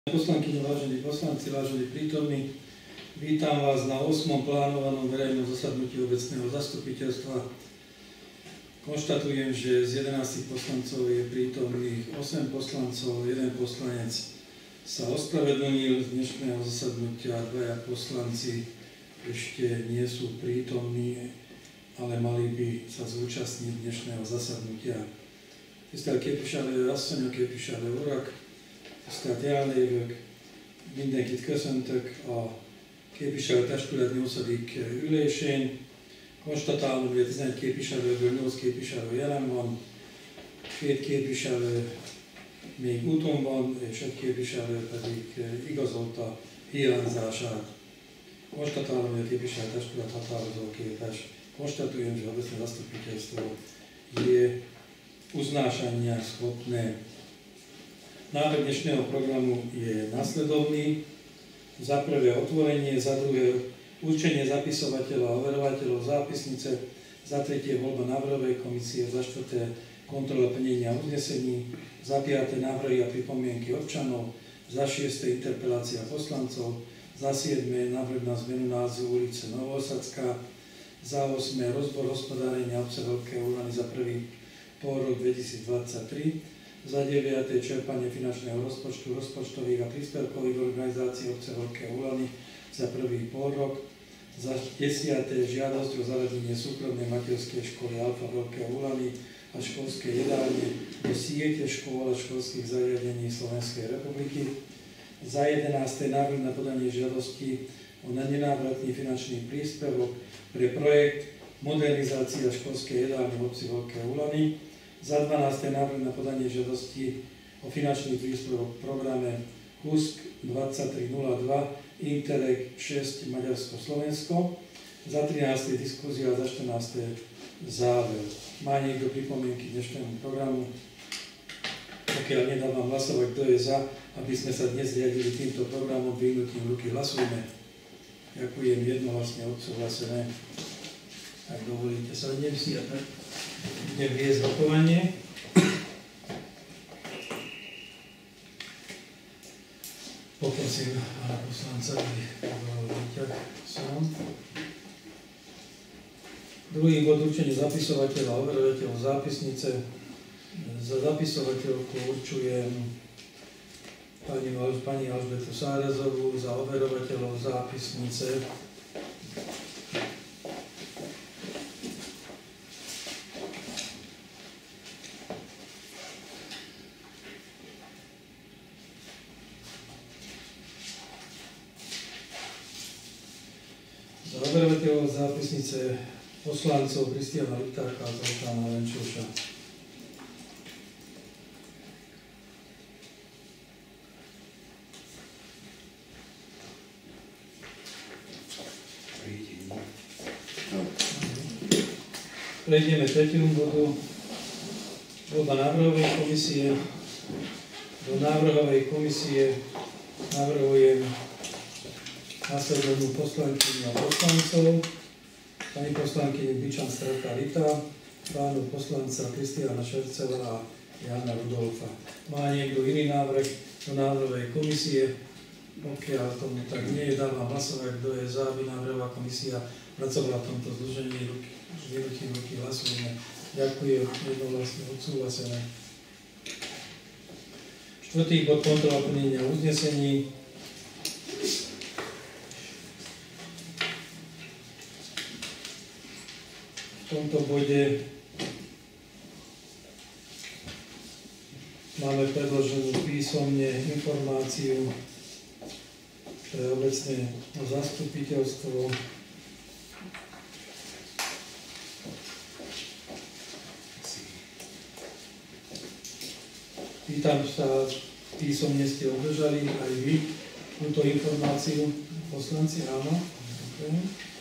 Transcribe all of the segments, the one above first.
Poslankyne, vážení poslanci, vážení prítomní, vítam vás na 8. plánovanom verejnom zasadnutí obecného zastupiteľstva. Konštatujem, že z 11 poslancov je prítomných 8 poslancov, 1 poslanec sa ospravedlnil z dnešného zasadnutia, 2 poslanci ešte nie sú prítomní, ale mali by sa zúčastniť dnešného zasadnutia. Tisztelt képviselő asszonyok, képviselő urak, tisztelt jelenlévők, mindenkit köszöntök a képviselőtestület 8. ülésén. Konstatálom, hogy a 11 képviselőből 8 képviselő jelen van, 2 képviselő még úton van, és 1 képviselő pedig igazolta hiányzását. Konstatálom, hogy a képviselőtestület határozóképes. Konštatujem, že obecné zastupiteľstvo je uznášania schopné. Návrh dnešného programu je nasledovný. Za prvé otvorenie, za druhé určenie zapisovateľa a overovateľov zápisnice, za tretie voľba návrhovej komisie, za štvrté kontrola plnenia uznesení, za piaté návrhy a pripomienky občanov, za šieste interpelácia poslancov, za siedme návrh na zmenu názvu ulice Novoosadská, za 8. rozbor hospodárenia obce Veľké Úlany za prvý pôrok 2023, za 9. čerpanie finančného rozpočtu rozpočtových a príspevkových organizácií obce Veľké Úlany za prvý pôrok, za 10. žiadosť o zaradenie súkromnej materskej školy Alfa Veľké Úlany a školské jedálne do siete škôl a školských zariadení Slovenskej republiky, za 11. návrh na podanie žiadosti o nenávratný finančný príspevok pre projekt modernizácia školskej jedálne v obci Veľké Úlany, za 12. návrh na podanie žiadosti o finančný príspevok v programe HUSK 2302 Interreg 6 Maďarsko-Slovensko, za 13. diskusia a za 14. záver. Má niekto pripomienky k dnešnému programu? Pokiaľ nedávam hlasovať, kto je za, aby sme sa dnes riadili týmto programom, vyhnutím ruky hlasujme. Ďakujem, jednohlasne odsúhlasené. Ak dovolíte, sadnem si a tak budem viesť rokovanie. Poprosím pána poslanca, aby podal výťah sám. Druhý bod, určenie zapisovateľa a overovateľov zápisnice. Za zapisovateľku určujem pani Alžbetu Sárazovú, za overovateľov zápisnice overovateľov zápisnice poslancov Kristiana Litáka a Zoltána Lenčoša. Prejdeme k tretiemu bodu. Voľba návrhovej komisie. Do návrhovej komisie navrhujem následovnú poslankyňu a poslancov, pani poslankyňu Byčan Straka Rita, pánu poslanca Kristiána Šercela a Jana Rudolfa. Má niekto iný návrh do návrhovej komisie? Pokiaľ tomu tak nie je, dávam hlasovať, kto je za, aby návrhová komisia pracovala v tomto združení, vyhnutím ruky hlasujeme. Ďakujem, jednohlasne odsúhlasené. Štvrtý bod, kontrola plnenia uznesení. V tomto bode máme predloženú písomne informáciu pre obecné zastupiteľstvo. Pýtam sa, písomne ste obdržali aj vy túto informáciu, poslanci? Áno. Okay.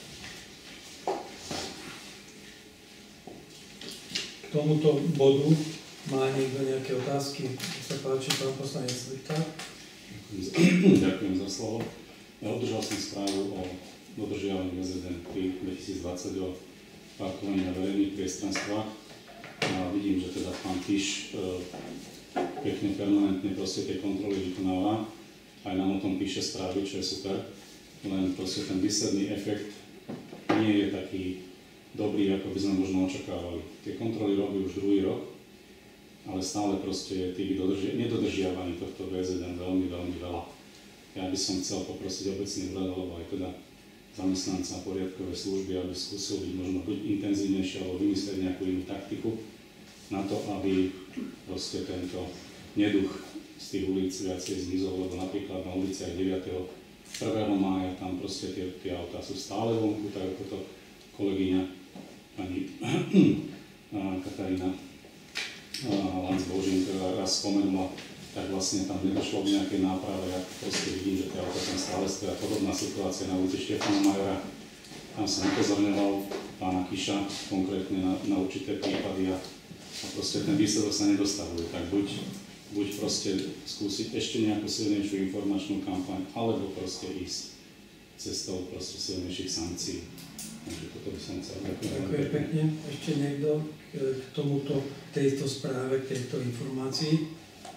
K tomuto bodu má niekto nejaké otázky? Nech sa páči, pán poslanec Liták. Ďakujem za slovo. Ja obdržal som správu o dodržiavaní VZN 2020 o parkovaní na verejných priestranstvách. A vidím, že teda pán Kiš pekne permanentne proste tie kontroly vykonáva. aj nám o tom píše správy, čo je super, len proste ten výsledný efekt nie je taký dobrý, ako by sme možno očakávali. Tie kontroly robí už druhý rok, ale stále proste je tých nedodržiavaní tohto VZN veľmi, veľmi veľa. Ja by som chcel poprosiť obecný úrad, alebo aj teda zamestnanca poriadkovej služby, aby skúsil byť možno buď intenzívnejšie, alebo vymyslieť nejakú inú taktiku na to, aby proste tento neduch z tých ulic viacej zmizol, lebo napríklad na uliciach 9. 1. mája tam proste tie autá sú stále vonku, tak ako to kolegyňa pani Katarína Lanz-Božín raz spomenula, tak vlastne tam nedošlo k nejakej náprave. Ja proste vidím, že tie autá tam stále stoja. Podobná situácia na ulici Štefana Majora. Tam som upozorňoval pána Kiša konkrétne na určité prípady a proste ten výsledok sa nedostavuje. Tak buď proste skúsiť ešte nejakú silnejšiu informačnú kampaň, alebo proste ísť cestou proste silnejších sankcií. Takže toto by som chcel. Ďakujem pekne. Ešte niekto k tomuto, tejto správe, k tejto informácii?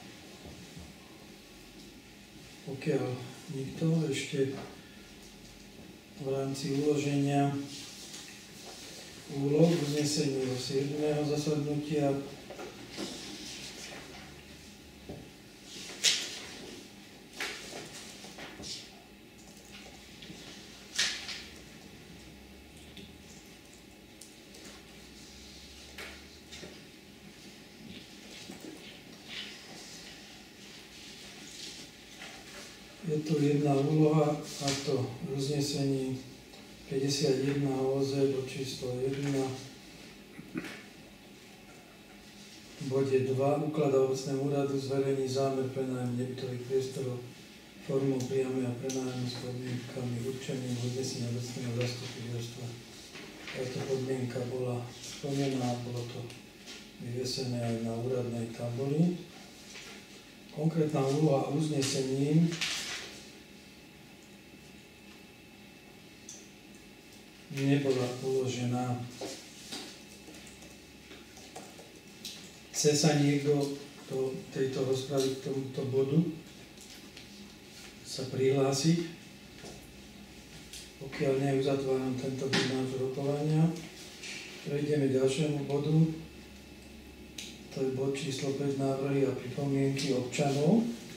Pokiaľ nikto, ešte v rámci uloženia úloh uznesení do 7. zasadnutia je tu jedna úloha, a to uznesení 51 OZ do číslo 1 v bode 2 ukladá obecnému úradu zverejniť zámer prenájmu nebytových priestorov formou priamej a prenájmu s podmienkami určeným v uznesení obecného zastupiteľstva. Táto podmienka bola splnená, bolo to vyvesené aj na úradnej tabuli. Konkrétna úloha uznesením nebola uložená. Chce sa niekto do tejto rozpravy k tomuto bodu sa prihlásiť? Pokiaľ nie, uzatváram tento bod nášho rokovania. Prejdeme k ďalšiemu bodu. To je bod číslo 5, návrhy a pripomienky občanov.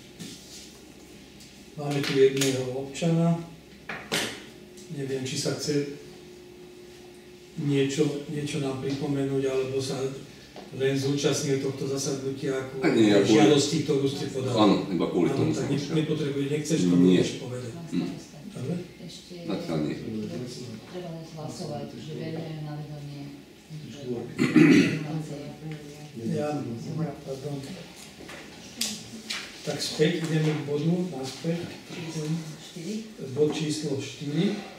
Máme tu jedného občana. Neviem, či sa chce niečo nám pripomenúť, alebo sa len zúčastňuje tohto zasadnutia ako žiadosti, ktorú ste podali. Áno, iba kvôli tomu. Tak nepotrebuje, nechceš to budeš povedať. Ešte Treba hlasovať, že verejné na vedomie Ja, pardon. Tak späť, ideme k bodu, naspäť. Bod číslo 4.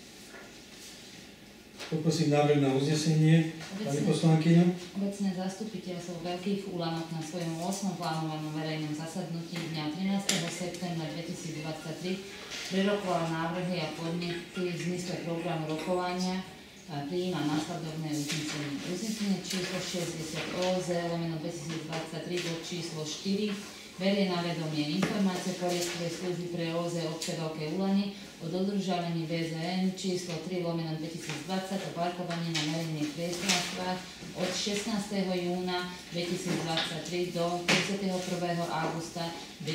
Poprosím návrh na uznesenie, pani poslankyňa. Obecné zastupiteľstvo Veľkých Úlanoch na svojom 8. plánovanom verejnom zasadnutí dňa 13. septembra 2023 prerokovalo návrhy a podnety v zmysle programu rokovania a prijíma následovné uznesenie. Uznesenie číslo 60 OZ/2023 bod číslo 4 berie na vedomie informácie poriadkovej služby pre OZ obce Veľké Úlany o dodržiavaní VZN číslo 3/2020 o parkovaní na verejných priestranstvách od 16. júna 2023 do 31. augusta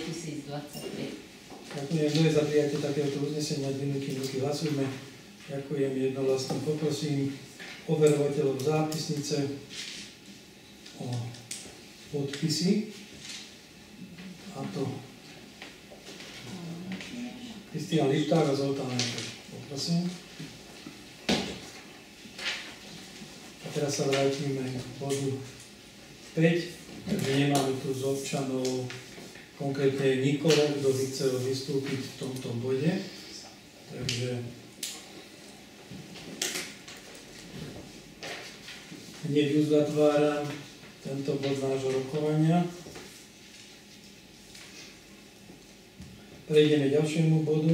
2023. Ďakujem, kto je za prijatie takéhoto uznesenia, dvihnutie ruky hlasujme. Ďakujem jednohlasne. Poprosím overovateľov zápisnice o podpisy. A to Kristián Lipták a Zoltán Jankovič. Poprosím. A teraz sa vrátime k bodu 5, takže nemáme tu z občanov konkrétne nikoho, kto by chcel vystúpiť v tomto bode. Takže hneď uzatváram tento bod nášho rokovania. Prejdeme k ďalšiemu bodu.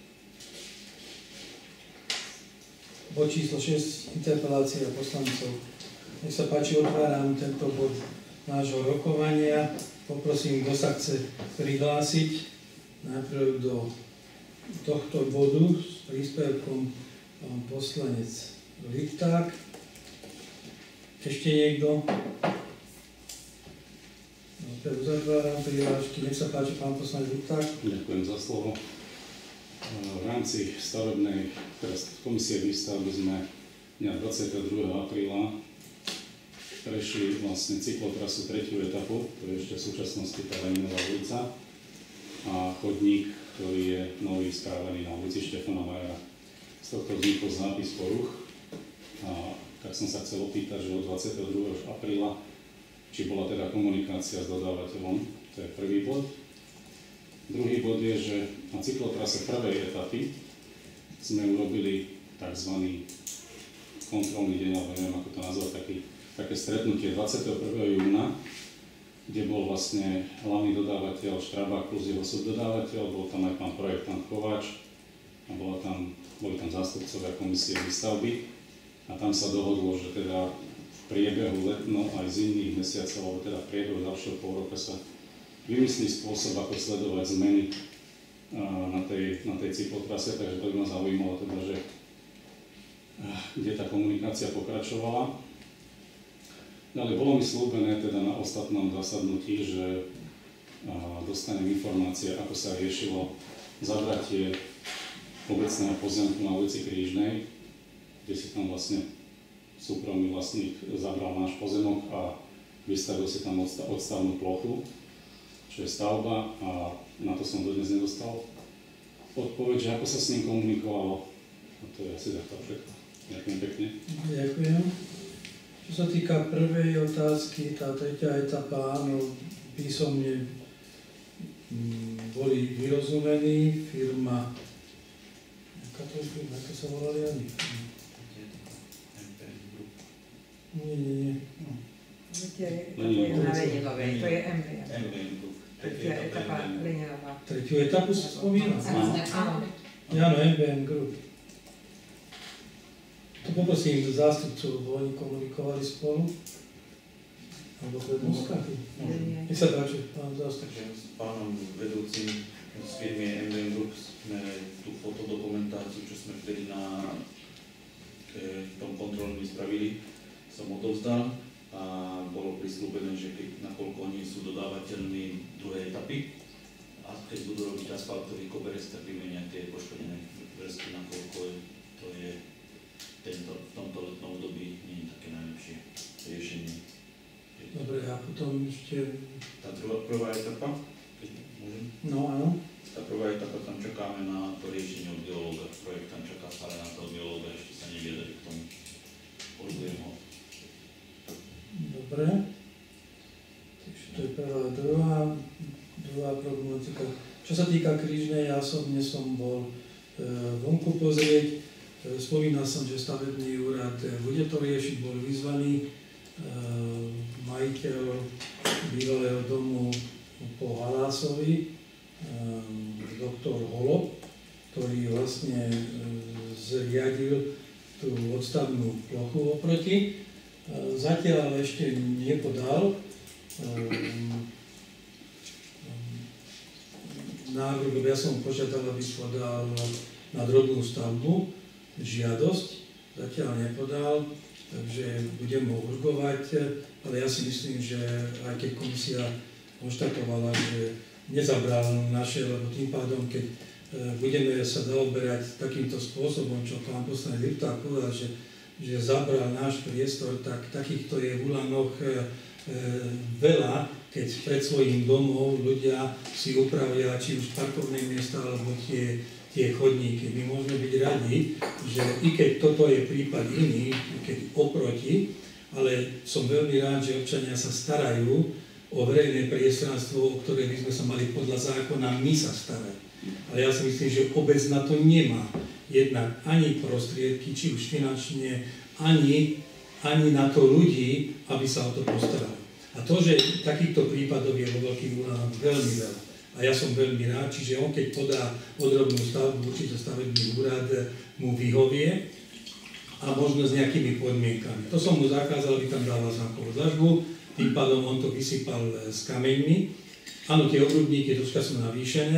Bod číslo 6, interpelácia poslancov. Nech sa páči, otváram tento bod nášho rokovania. Poprosím, kto sa chce prihlásiť najprv do tohto bodu s príspevkom pán poslanec Lipták. Ešte niekto? Uzatváram prihlášky. Nech sa páči, pán poslanec Lipták. Ďakujem za slovo. V rámci stavebnej komisie výstavby sme dňa 22. apríla prešli vlastne cyklotrasu 3. etapu, to je ešte v súčasnosti tá Leninová ulica, a chodník, ktorý je nový správený na ulici Štefana Majera. Z tohto vznikol zápis poruch a tak som sa chcel opýtať, že od 22. apríla, či bola teda komunikácia s dodávateľom, to je prvý bod. Druhý bod je, že na cyklotrase prvej etapy sme urobili tzv. Kontrolný deň, alebo neviem ako to nazvať, také stretnutie 21. júna, kde bol vlastne hlavný dodávateľ Štrabák plus jeho subdodávateľ, bol tam aj pán projektant Kováč a boli tam zástupcovia komisie výstavby a tam sa dohodlo, že teda v priebehu letno aj z iných mesiacov, alebo teda v priebehu ďalšieho pol roka sa vymyslí spôsob, ako sledovať zmeny na tej cyklotrase, takže to by ma zaujímalo teda, že kde tá komunikácia pokračovala. Ďalej bolo mi slúbené teda na ostatnom zasadnutí, že dostanem informácie, ako sa riešilo zabratie obecného pozemku na ulici Krížnej, kde si tam vlastne súkromný vlastník zabral náš pozemok a vystavil si tam odstavnú plochu, čo je stavba, a na to som dodnes nedostal odpoveď, že ako sa s ním komunikovalo. A to je asi takto všetko. Ďakujem pekne. Ďakujem. Čo sa týka prvej otázky, tá tretia etapa, áno, písomne boli vyrozumení, firma, aká sa volali ani? Nie. To je na Leninovej, to je MVM. Tretia etapa Leninová. Tretiu etapu sa spomína? Áno. Áno, MVM Group. To poprosím zástupcov, lebo oni komunikovali spolu. Alebo prednostka. Nech sa páči, pán zástupca. S pánom vedúcim z firmy MVM Group sme tú fotodokumentáciu, čo sme vtedy na tom kontrolnom spravili, som odovzdal a bolo prislúbené, že nakoľko oni sú dodávateľmi druhej etapy a keď budú robiť asfaltový koberec, tak vymenia tie poškodené vrstvy, nakoľko to je v tomto letnom období nie je také najlepšie riešenie. Dobre, a potom ešte... Tá prvá etapa, keď môžem? No, áno. Tá prvá etapa, tam čakáme na to riešenie od geológa. Projekt tam čaká stále na toho geológa, ešte sa neviedali k tomu. Poľujem ho. Dobre. Takže to je prvá, druhá problematika. Čo sa týka Krížnej, ja dnes som bol vonku pozrieť. Spomínal som, že stavebný úrad bude to riešiť, bol vyzvaný majiteľ bývalého domu po Halásovi, doktor Holob, ktorý vlastne zriadil tú odstavnú plochu oproti. Zatiaľ ešte nepodal návrh, ja som požiadal, aby podal na drobnú stavbu žiadosť, zatiaľ nepodal, takže budem ho urgovať, ale ja si myslím, že aj keď komisia konštatovala, že nezabral naše, lebo tým pádom, keď budeme sa zaoberať takýmto spôsobom, čo pán poslanec Lipták povedal, že zabral náš priestor, tak takýchto je v Ulanoch veľa, keď pred svojím domom ľudia si upravia či už parkovné miesta alebo tie chodníky. My môžeme byť radi, že i keď toto je prípad iný, keď oproti, ale som veľmi rád, že občania sa starajú o verejné priestranstvo, o ktoré by sme sa mali podľa zákona my sa starať. Ale ja si myslím, že obec na to nemá jednak ani prostriedky, či už finančne, ani na to ľudí, aby sa o to postarali. A to, že takýchto prípadov je vo Veľkých Ulanoch veľmi veľa. A ja som veľmi rád, čiže on keď podá podrobnú stavbu, určite stavebný úrad mu vyhovie a možno s nejakými podmienkami. To som mu zakázal, aby tam dával znakovú dlažbu, tým pádom on to vysypal s kameňmi. Áno, tie obrubníky troška sú navýšené,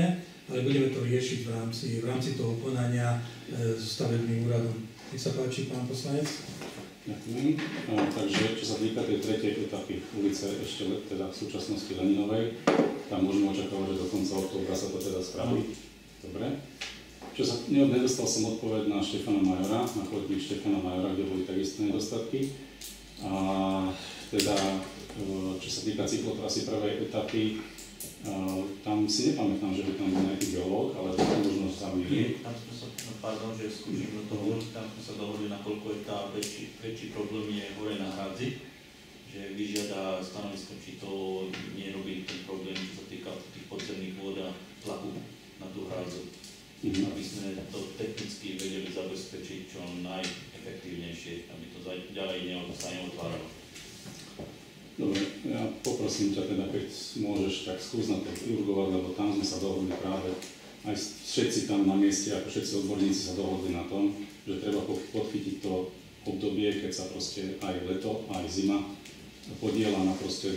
ale budeme to riešiť v rámci toho konania so stavebným úradom. Nech sa páči, pán poslanec. Ďakujem. Takže čo sa týka tej tretej etapy ulice ešte teda v súčasnosti Leninovej, tam môžeme očakávať, že do konca októbra sa to teda spraví. Dobre. Nedostal som odpoveď na Štefana Majora, na chodník Štefana Majora, kde boli takisto nedostatky. A teda, čo sa týka cyklotrasy prvej etapy, tam si nepamätám, že by tam bol nejaký geológ, ale to možno sa mýlim. Tam sme sa, pardon, že skúšim do toho, tam sme sa dohodli, nakoľko je tá väčší problém je hore na hradzi, že vyžiada stanovisko, či to nerobí ten problém, čo sa týka tých podzemných vôd a tlaku na tú hradzu. Aby sme to technicky vedeli zabezpečiť čo najefektívnejšie, aby to ďalej sa neotváralo. Dobre, ja poprosím ťa teda, keď môžeš, tak skús na to urgovať, lebo tam sme sa dohodli práve, aj všetci tam na mieste, ako všetci odborníci sa dohodli na tom, že treba podchytiť to obdobie, keď sa proste aj leto, aj zima podiela na proste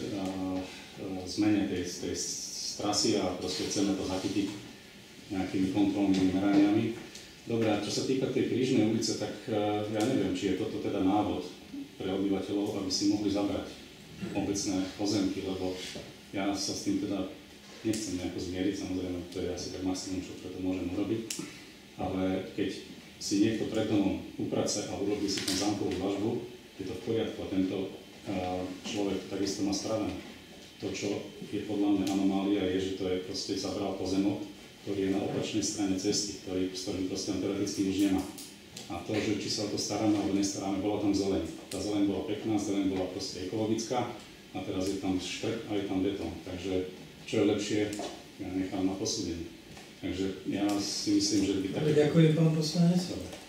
zmene tej trasy a proste chceme to zachytiť nejakými kontrolnými meraniami. Dobre, a čo sa týka tej Krížnej ulice, tak ja neviem, či je toto teda návod pre obyvateľov, aby si mohli zabrať obecné pozemky, lebo ja sa s tým teda nechcem nejako zmieriť, samozrejme to je asi tak maximum, čo preto môžem urobiť, ale keď si niekto pred domom uprace a urobí si tam zámkovú dlažbu, je to v poriadku a tento človek takisto má spravené. To, čo je podľa mňa anomália, je, že to je proste zabral pozemok, ktorý je na opačnej strane cesty, s ktorým proste teoreticky nič nemá. A to, že či sa o to staráme alebo nestaráme, bola tam zeleň. Tá zeleň bola pekná, zeleň bola proste ekologická a teraz je tam štrk a je tam betón. Takže čo je lepšie, ja nechám na posúdenie. Takže ja si myslím, že by také... Ďakujem, pán poslanec.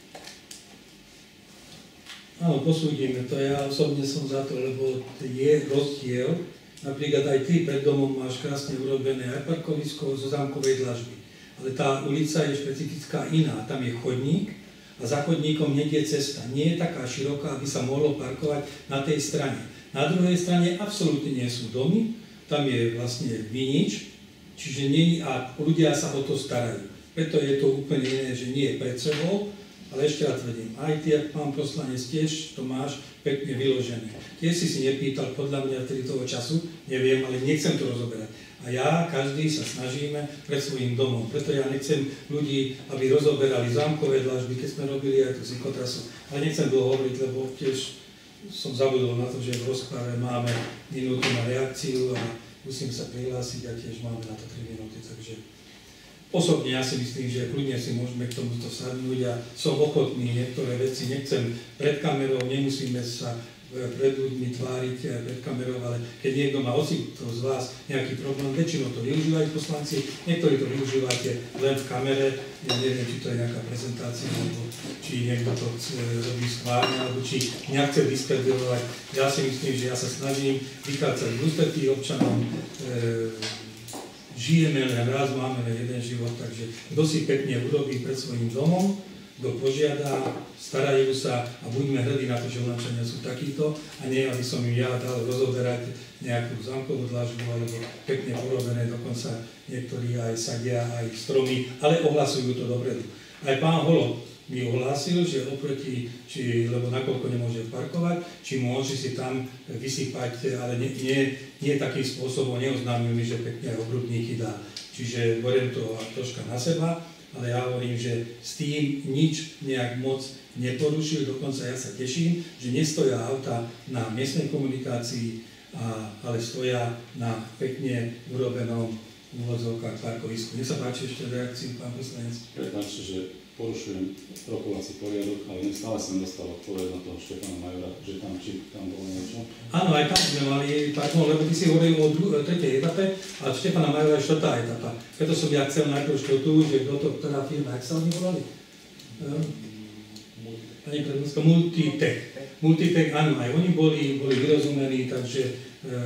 Áno, posúdime to. Ja osobne som za to, lebo je rozdiel. Napríklad aj ty pred domom máš krásne urobené aj parkovisko zo zámkovej dlažby. Ale tá ulica je špecifická iná. Tam je chodník, a za chodníkom niekde cesta. Nie je taká široká, aby sa mohlo parkovať na tej strane. Na druhej strane absolútne nie sú domy, tam je vlastne vinič, čiže nie, a ľudia sa o to starajú. Preto je to úplne iné, že nie je pred sebou, ale ešte raz tvrdím, aj ty, pán poslanec, tiež to máš pekne vyložené. Tiež si nepýtal, podľa mňa vtedy toho času, neviem, ale nechcem to rozoberať. A ja, každý sa snažíme pred svojím domom. Preto ja nechcem ľudí, aby rozoberali zámkové dlažby, keď sme robili aj tú cyklotrasu. Ale nechcem dlho hovoriť, lebo tiež som zabudol na to, že v rozprave máme minútu na reakciu a musím sa prihlásiť a tiež máme na to 3 minúty. Takže osobne ja si myslím, že kľudne si môžeme k tomuto sadnúť a som ochotný niektoré veci. Nechcem pred kamerou, nemusíme sa pred ľuďmi tváriť pred kamerou, ale keď niekto má ocito z vás nejaký problém, väčšinou to využívajú poslanci, niektorí to využívate len v kamere, ja neviem, či to je nejaká prezentácia, alebo či niekto to robí schválne, alebo či mňa chce diskreditovať. Ja si myslím, že ja sa snažím vychádzať v ústretí občanom, žijeme len raz, máme len jeden život, takže kto si pekne urobí pred svojím domom, kto požiada, starajú sa a buďme hrdí na to, že Oľančania sú takíto a nie, aby som im ja dal rozoberať nejakú zámkovú dlažbu alebo pekne porobené, dokonca niektorí aj sadia, aj stromy, ale ohlasujú to dopredu. Aj pán Holo mi ohlásil, že oproti, lebo nakoľko nemôže parkovať, či môže si tam vysypať, ale nie takým spôsobom, neoznámil mi, že pekne obrubníky dá. Čiže beriem to troška na seba, ale ja hovorím, že s tým nič nejak moc neporušil, dokonca ja sa teším, že nestoja auta na miestnej komunikácii, ale stoja na pekne urobenom úvodzovkách parkovisku. Nech sa páči ešte reakciu, pán poslanec. Prepáčte, že porušujem rokovací poriadok, ale stále som dostal odpoveď na toho Štefana Majora, že tam bolo niečo. Áno, aj tam sme mali, pardon, lebo ty si hovoril o tretej etape, a Štefana Majora je 4. etapa. Preto som ja chcel najprv štvrtú, že kto to, ktorá firma, jak sa oni volali? Pani predsedníčka, Multitech, áno, aj oni boli vyrozumení, takže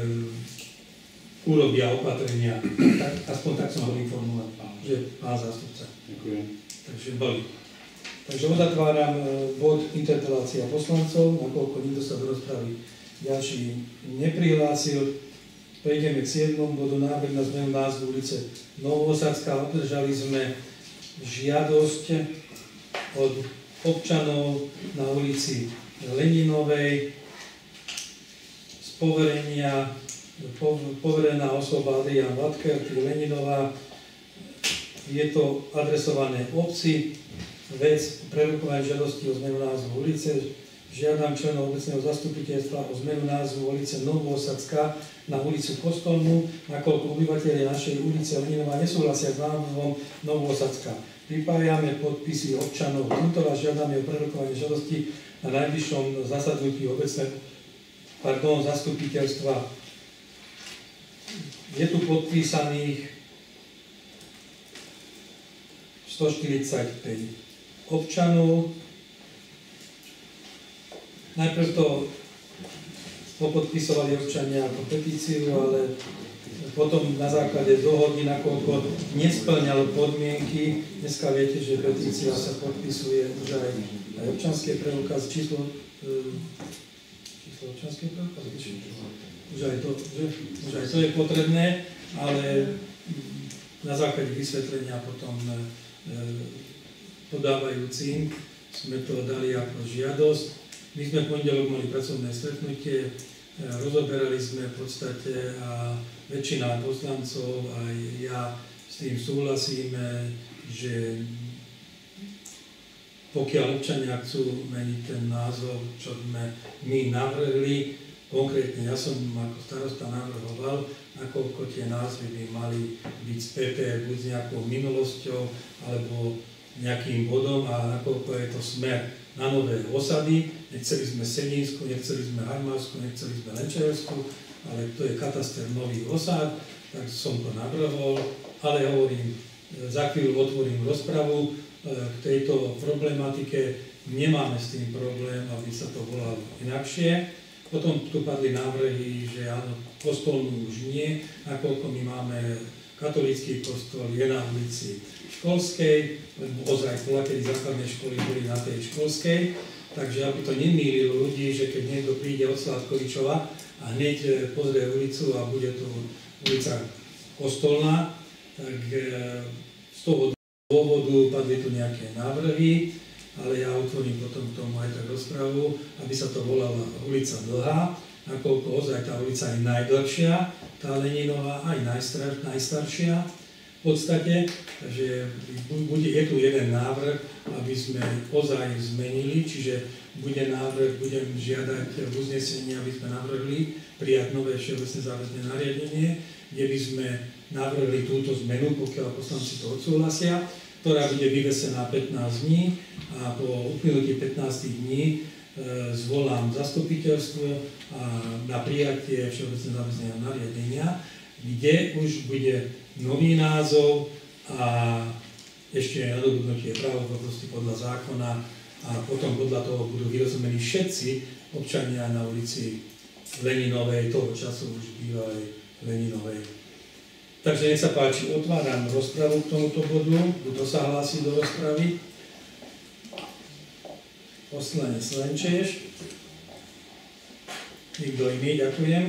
urobia opatrenia. Aspoň tak som ho informoval, že pán zástupca. Ďakujem. Takže boli. Takže uzatváram bod interpelácia poslancov, nakoľko nikto sa do rozpravy ďalší neprihlásil. prejdeme k 7. bodu, návrh na zmenu názvu ulice Novoosadská. Obdržali sme žiadosť od občanov na ulici Leninovej z poverenia poverená osoba Adrián Vatker, Leninová. Je to adresované obci. Vec prerokovanie žiadosti o zmenu názvu ulice. Žiadam členov obecného zastupiteľstva o zmenu názvu ulice Novoosadská na ulicu Kostolnú, nakoľko obyvateľe našej ulice Leninová nesúhlasia s názvom Novoosadská. Pripájame podpisy občanov týmto a žiadame o prerokovanie žiadosti na najbližšom zasadnutí obecného zastupiteľstva. Je tu podpísaných 145 občanov. Najprv to popodpisovali občania ako petíciu, ale potom na základe dohody, nakoľko nesplňal podmienky. Dneska viete, že petícia sa podpisuje už aj občanské preukaz, číslo občanské preukaz, už aj to je potrebné, ale na základe vysvetlenia potom podávajúcim sme to dali ako žiadosť. My sme v pondelok mali pracovné stretnutie, rozoberali sme v podstate a väčšina poslancov, aj ja s tým súhlasíme, že pokiaľ občania chcú meniť ten názov, čo sme my navrhli, konkrétne ja som ako starosta navrhoval, nakoľko tie názvy by mali byť späté buď s nejakou minulosťou alebo nejakým bodom a nakoľko je to smer na nové osady. Nechceli sme Sedínsku, nechceli sme Harmársku, nechceli sme Lenčersku, ale to je kataster nových osád, tak som to navrhol, ale hovorím, za chvíľu otvorím rozpravu k tejto problematike. Nemáme s tým problém, aby sa to volalo inakšie. Potom tu padli návrhy, že áno, kostolnú už nie, nakoľko my máme katolícky kostol, je na ulici Školskej, lebo ozaj kedy základné školy boli na tej Školskej, takže aby to nemýlilo ľudí, že keď niekto príde od Sládkovičova a hneď pozrie ulicu a bude to ulica Kostolná, tak z toho dôvodu padli tu nejaké návrhy, ale ja otvorím potom k tomu aj tak rozpravu, aby sa to volala ulica Dlhá, nakoľko ozaj tá ulica je najdlhšia, tá Leninová aj najstaršia v podstate, takže je tu jeden návrh, aby sme ozaj zmenili, čiže bude návrh, budem žiadať v uznesení, aby sme navrhli prijať nové všeobecné záväzné nariadenie, kde by sme navrhli túto zmenu, pokiaľ poslanci to odsúhlasia, ktorá bude vyvesená 15 dní a po uplynutí 15 dní zvolám zastupiteľstvo na prijatie všeobecného záväzného nariadenia, kde už bude nový názov a ešte nadobudnutie právomoci podľa zákona a potom podľa toho budú vyrozumení všetci občania na ulici Leninovej, toho času už bývalej Leninovej. Takže nech sa páči, otváram rozpravu k tomuto bodu. Kto sa hlási do rozpravy? Poslanec Lenčeš. Nikto iný, ďakujem.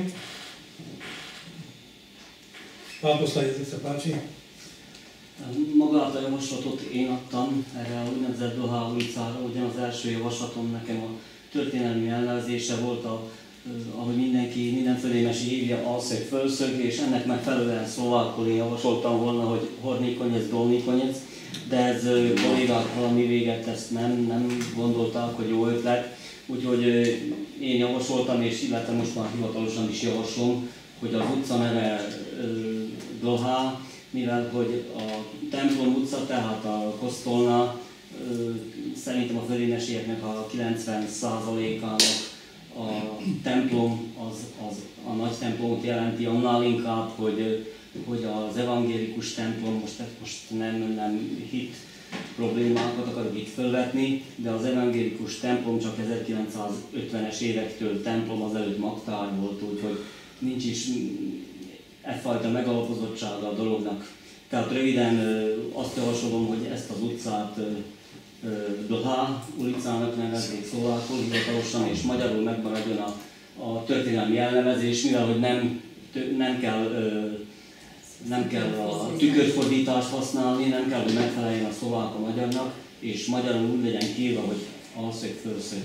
Pán poslanec, nech sa páči. Magát a javaslatot én adtam erre a úgynevezett Dlhá ulicára, ugyan az első javaslatom nekem a történelmi elnevezése volt, ahogy mindenfélemesi hívja, alszög, fölszög, és ennek megfelelően szlovákkor én javasoltam volna, hogy Hornikonyec, Dolnikonyec, de ez kollégák valami véget ezt nem gondolták, hogy jó ötlet, úgyhogy én javasoltam, és illetve most már hivatalosan is javaslom, hogy az utca neve Dlhá, mivel hogy a templom utca, tehát a Kostolna szerintem a földénesieknek a 90%-ának a templom az a nagy templomot jelenti, annál inkább, hogy az evangélikus templom most nem hit problémákat akarok itt felvetni, de az evangélikus templom csak 1950-es évektől templom, azelőtt magtár volt, úgyhogy nincs is effajta megalapozottsága a dolognak. Tehát röviden azt javasolom, hogy ezt az utcát Dlhá ulicának nevezzék szlovákul, hivatalosan és magyarul megmaradjon a történelmi elnevezés, mivel hogy nem nem kell a tükörfordítást használni, nem kell, hogy megfeleljen a szlovák a magyarnak, és magyarul úgy legyen kiírva, hogy alszög, fölszög.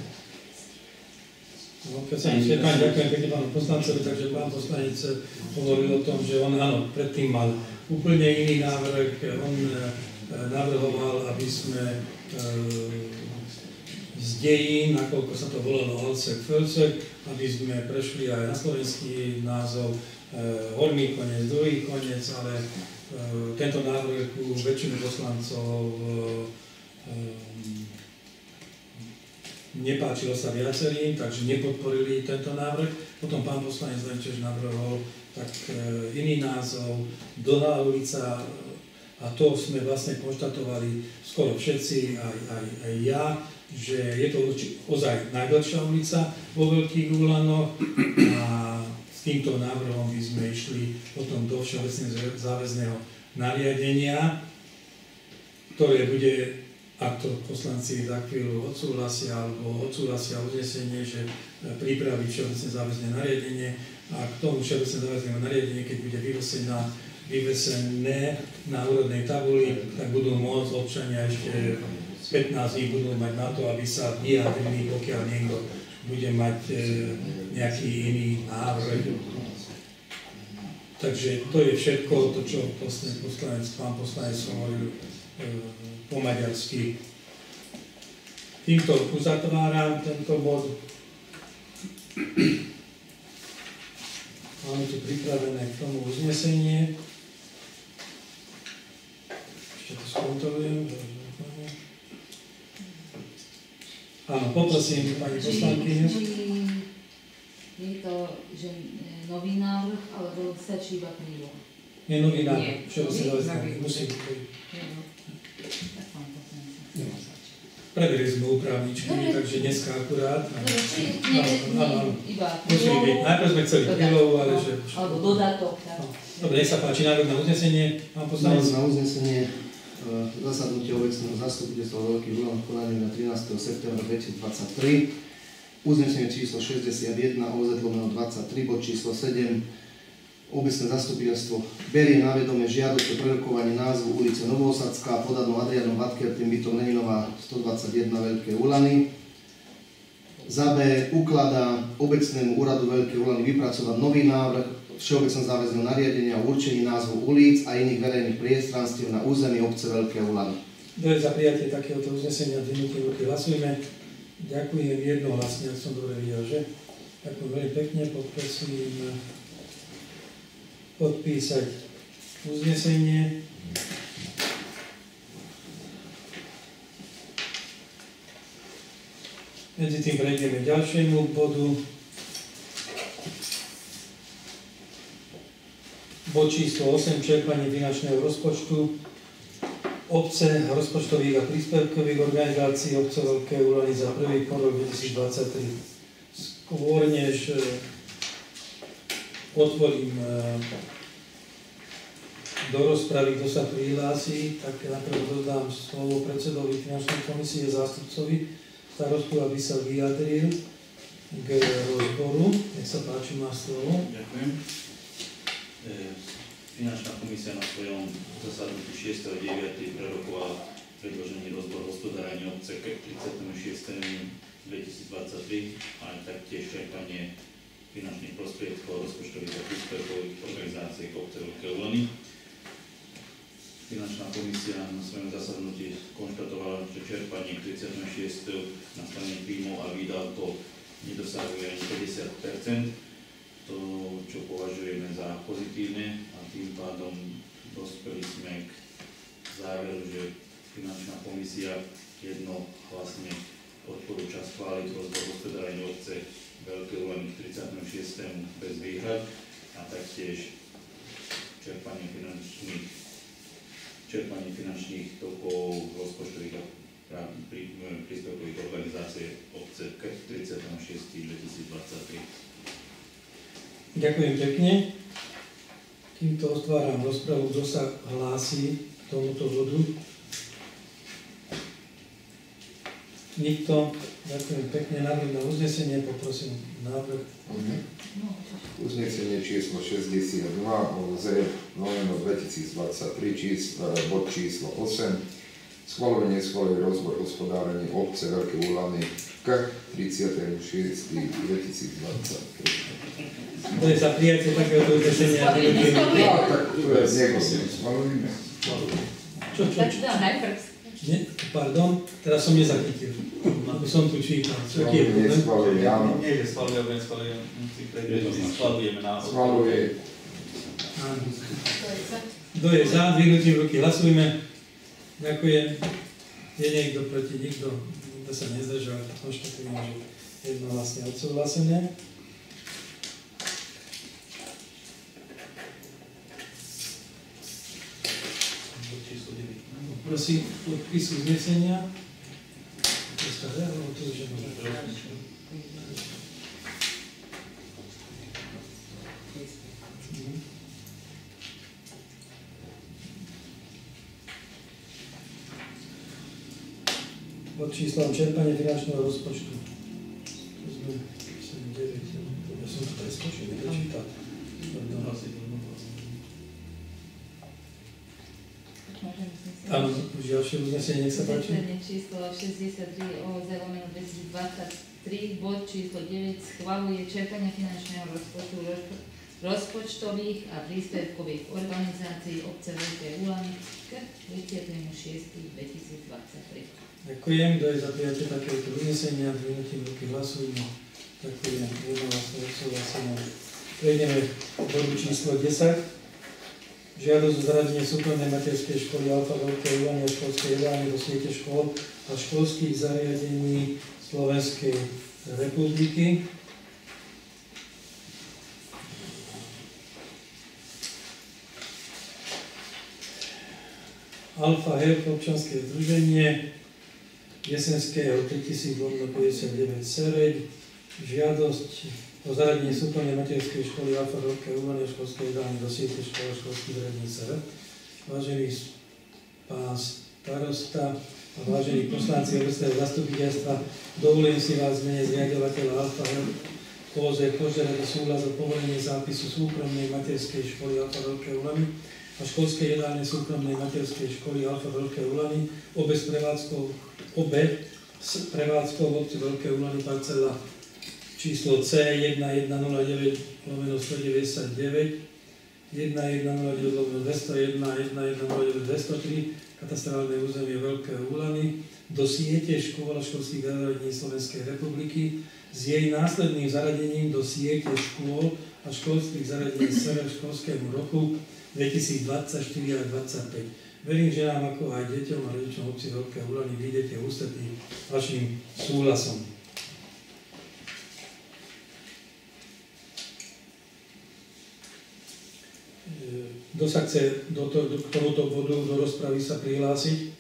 No, köszönöm szépen, ďakujem pekne pánu poslancovi, takže pán poslanec hovoril o tom, že on áno, predtým mal úplne iný návrh, on navrhoval, aby sme z dejín, nakoľko sa to volalo Alcek, Fölcek, aby sme prešli aj na slovenský názov horný koniec, druhý koniec, ale tento návrh u väčšiny poslancov nepáčilo sa viacerým, takže nepodporili tento návrh. Potom pán poslanec Lenčeš navrhol tak iný názov, Dlhá ulica, a to sme vlastne konštatovali skoro všetci, aj ja, že je to ozaj najdlhšia ulica vo Veľkých Úlanoch a s týmto návrhom by sme išli potom do všeobecne záväzného nariadenia, ktoré bude, ak to poslanci za chvíľu odsúhlasia alebo odsúhlasia uznesenie, že pripraví všeobecne záväzné nariadenie a k tomu všeobecne záväznému nariadeniu, keď bude vyvesené na úrodnej tabuli, tak budú môcť občania ešte 15 dní budú mať na to, aby sa vyjadrili, pokiaľ niekto bude mať nejaký iný návrh. Takže to je všetko, to čo pán poslanec hovoril po maďarsky. Týmto uzatváram tento bod. Máme tu pripravené k tomu uznesenie. Ešte to skontrolujem. Áno, poprosím pani poslankyňu. Je to že nový návrh, alebo stačí iba príloha? Nie nový návrh, čo sa musí byť. Preberili sme úpravničky, takže dneska akurát. Musí byť. Najprv sme chceli prílohu, ale že... Alebo dodatok. Dobre, nech sa páči, návrh na uznesenie. Pán poslanec. Návrh na uznesenie zasadnutie obecného zastupiteľstva Veľkých Úlanoch konané na 13. septembra 2023. Uznesenie číslo 61 OZ/23, bod číslo 7. Obecné zastupiteľstvo berie na vedomie žiadosť o prerokovanie názvu ulice Novoosadská podanú Adrianom Vatkertým bytom Leninová 121 Veľké Úlany. Za B ukladá obecnému úradu Veľké Úlany vypracovať nový návrh všeobecne záväzného nariadenia o určení názvu ulic a iných verejných priestranstiev na území obce Veľké Úlany. Kto je za prijatie takéhoto uznesenia, dvihnutím ruky hlasujme. Ďakujem jednohlasne, ak som dobre videl, že? Ďakujem veľmi pekne, poprosím podpísať uznesenie. Medzi tým prejdeme k ďalšiemu bodu. Bod číslo 8, čerpanie finančného rozpočtu obce, rozpočtových a príspevkových organizácií obce Veľké Úlany za prvý rok 2023. Skôr než otvorím do rozpravy, kto sa prihlási, tak najprv dodám slovo predsedovi finančnej komisie, zástupcovi starostu, aby sa vyjadril k rozboru. Nech sa páči, má slovo. Ďakujem. Finančná komisia na svojom zasadnutí 6.9. prerokovala predložený rozbor hospodárenia obce k 36.2023 a taktiež čerpanie finančných prostriedkov rozpočtových a príspevkových organizácií obce Veľké Úlany. Finančná komisia na svojom zasadnutí konštatovala, že čerpanie k 36. na strane príjmov a výdavkov nedosahuje ani 50%, to, čo považujeme za pozitívne, a tým pádom dospeli sme k záveru, že finančná komisia jednohlasne odporúča schváliť rozbor hospodárenia obce Veľké Úlany k 36. bez výhrad a taktiež čerpanie finančných tokov rozpočtových a príspevkových organizácií obce k 36.2023. Ďakujem pekne. Týmto otváram rozpravu, kto sa hlási k tomuto bodu. Nikto. Ďakujem pekne. Návrh na uznesenie, poprosím návrh. Uznesenie číslo 62 OZ lomeno 2023, bod číslo 8. Schvaľovanie rozvoj hospodárenia obce Veľké Úlany k 30.6.2023. To je za prijatie takéhoto uznesenia. Tak to je schvaľujeme. Čo? Nie, pardon, teraz som nezachytil. Aby som tu čítal. Schvaľujeme, áno. Nie, že schvaľujeme, schvaľujeme na Schvaľuje. Kto je za, dvihnutím ruky hlasujme. Ďakujem. Je niekto proti, nikto sa nezdržal. Konštatujem, že jednohlasne odsúhlasené. Prosím, podpis uznesenia. Pod číslom čerpanie finančného rozpočtu. To sme 7, 9, ja som to preskočil, neprečítal. Áno, už ďalšie uznesenie, nech sa páči. Uznesenie číslo 63 OZ lomeno 2023, bod číslo 9, schvaľuje čerpanie finančného rozpočtových a príspevkových organizácií obce Veľké Úlany k 30.6.2023. Ďakujem, kto je za prijatie takéhoto uznesenia, dvihnutím ruky hlasujme. Ďakujem, jednohlasne odsúhlasené. Prejdeme k bodu číslo 10. Žiadosť o zaradenie súkromnej materskej školy Alfa Veľké Úlany a školskej jedálne do siete škôl a školských zariadení Slovenskej republiky. Alfa Health občianske združenie Jesenského 3000/59 Sereď. Žiadosť o zaradenie súkromnej materskej školy Alfa Veľké Úlany a školskej jedálne do siete škôl a školských zariadení Sereď. Vážený pán starosta a vážení poslanci obecného zastupiteľstva, dovolím si vás v mene zriaďovateľa Alfa Health OZ požiadať o súhlas o povolenie zápisu súkromnej materskej školy Alfa Veľké Úlany a školskej jedálne súkromnej materskej školy Alfa Veľké Úlany, obe s prevádzkou v obci Veľké Úlany, parcela číslo C1109/199, 1109/201, 1109/203, katastrálne územie Veľké Úlany, do siete škôl a školských zariadení Slovenskej republiky s jej následným zaradením do siete škôl a školských zariadení SR školskému roku 2024 a 2025. Verím, že nám ako aj deťom a rodičom obci Veľké Úlany vyjdete ústretí vašim súhlasom. Kto sa chce k tomuto bodu do rozpravy sa prihlásiť?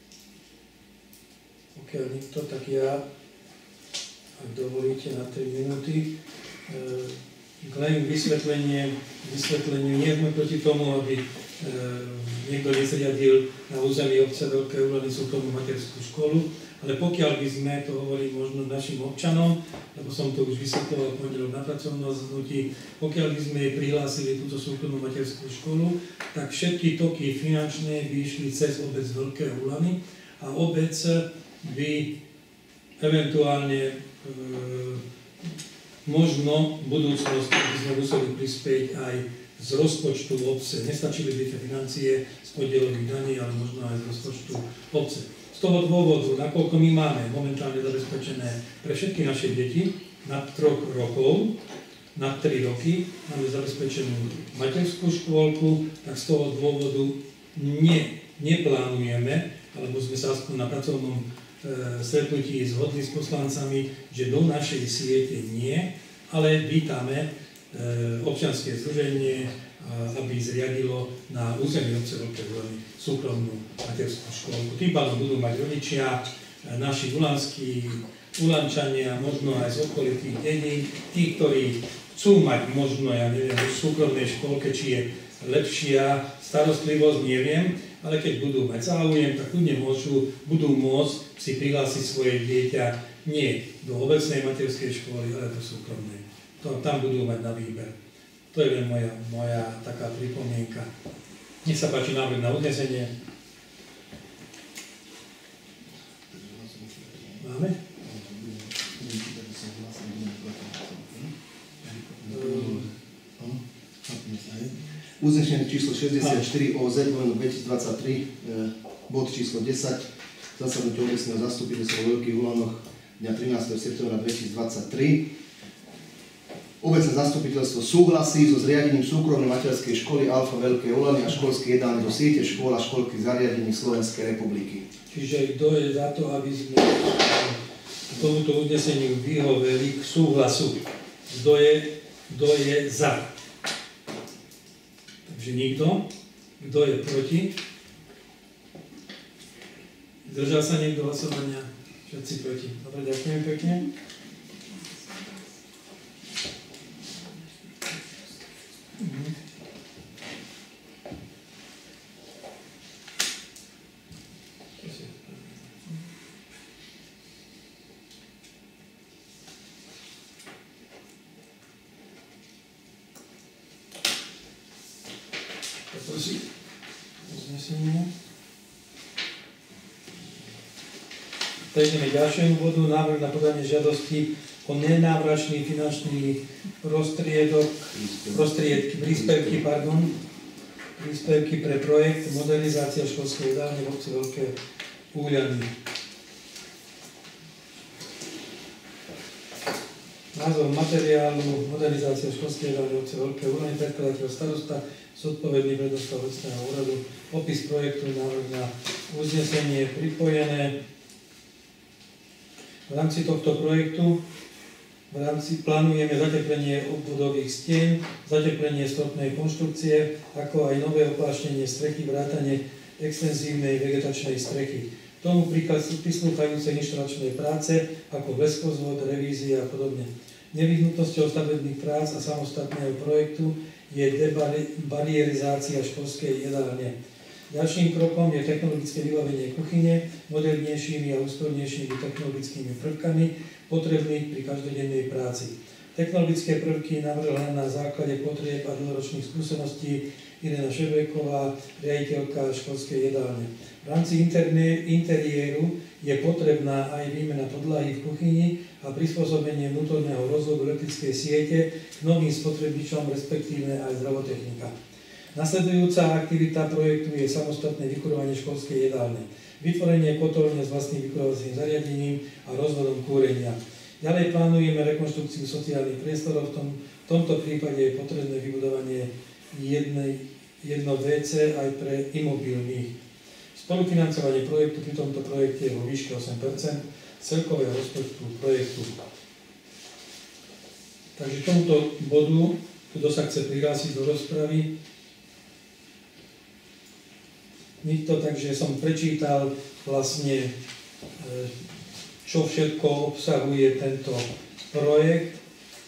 Pokiaľ nikto, tak ja, ak dovolíte, na 3 minúty. Len vysvetleniu, nie sme proti tomu, aby niekto nezriadil na území obce Veľké Úlany súkromnú materskú školu, ale pokiaľ by sme, to hovorím možno našim občanom, lebo som to už vysvetloval v pondelok na pracovnom zasadnutí, pokiaľ by sme jej prihlásili túto súkromnú materskú školu, tak všetky toky finančné by išli cez obec Veľké Úlany a obec by eventuálne možno v budúcnosti by sme museli prispieť aj z rozpočtu obce. Nestačili by tie financie z podielových daní, ale možno aj z rozpočtu obce. Z toho dôvodu, nakoľko my máme momentálne zabezpečené pre všetky naše deti nad 3 rokov, nad 3 roky, máme zabezpečenú materskú škôlku, tak z toho dôvodu neplánujeme, alebo sme sa aspoň na pracovnom stretnutí zhodli s poslancami, že do našej siete nie, ale vítame občianske združenie, aby zriadilo na území obce Veľké Úlany súkromnú materskú škôlku. Tým pádom budú mať rodičia, naši ulanskí, Ulančania, možno aj z okolitých dedín, tí, ktorí chcú mať možno, ja neviem, v súkromnej škôlke, či je lepšia starostlivosť, neviem, ale keď budú mať záujem, tak ľudia budú môcť si prihlásiť svoje dieťa nie do obecnej materskej školy, ale do súkromnej. Tam budú mať na výber. To je len moja taká pripomienka. Nech sa páči návrh na uznesenie. Máme? Uznesenie číslo 64 OZ 2023, bod číslo 10, zasadnutie obecného zastupiteľstva vo Veľkých Ulanoch dňa 13. septembra 2023. Obecné zastupiteľstvo súhlasí so zriadením súkromnej materskej školy Alfa Veľké Ulany a školskej jedálne do siete škôl a školských zariadení Slovenskej republiky. Čiže kto je za to, aby sme tomuto uzneseniu vyhoveli k súhlasu? Kto je za? Takže nikto. Kto je proti? Zdržal sa niekto hlasovania? Všetci proti. Dobre, ďakujem pekne. Prosím. Uznesenie. Prejdeme k ďalšiemu bodu. Návrh na podanie žiadosti o nenávračný finančný príspevky pre projekt modernizácia školskej jedálne v obci Veľké Úľany. Názov materiálu modernizácia školskej jedálne v obci Veľké Úľany, predkladateľ starosta, zodpovedný predostav vecného úradu, opis projektu, návrh na uznesenie pripojené. V rámci tohto projektu plánujeme zateplenie obvodových stien, zateplenie stropnej konštrukcie, ako aj nové opláštenie strechy, vrátane extenzívnej vegetačnej strechy. K tomu prislúchajúce inštalačné práce, ako bleskozvod, revízia a podobne. Nevyhnutnosťou stavebných prác a samostatného projektu je debarierizácia školskej jedálne. Ďalším krokom je technologické vybavenie kuchyne modernejšími a úspornejšími technologickými prvkami potrebných pri každodennej práci. Technologické prvky navrhla na základe potrieb a dlhoročných skúseností Irena Šebeková, riaditeľka školskej jedálne. V rámci interiéru je potrebná aj výmena podlahy v kuchyni a prispôsobenie vnútorného rozvodu elektrickej siete k novým spotrebičom, respektíve aj zdravotechnika. Nasledujúca aktivita projektu je samostatné vykurovanie školskej jedálne, vytvorenie kotolne s vlastným vykurovacím zariadením a rozvodom kúrenia. Ďalej plánujeme rekonštrukciu sociálnych priestorov, v tomto prípade je potrebné vybudovanie jedno WC aj pre imobilných. Spolufinancovanie projektu pri tomto projekte je vo výške 8% celkového rozpočtu projektu. Takže k tomuto bodu, kto sa chce prihlásiť do rozpravy, nikto, takže som prečítal vlastne, čo všetko obsahuje tento projekt.